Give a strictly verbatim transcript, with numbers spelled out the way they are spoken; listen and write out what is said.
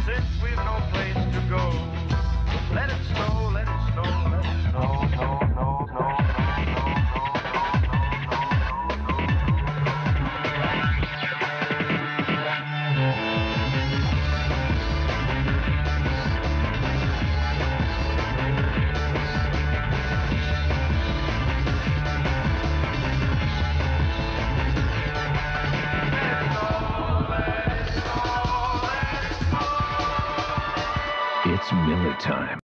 since we've no place to go. Let it snow, let it snow, let it snow, no, no, no, no, It's Miller time.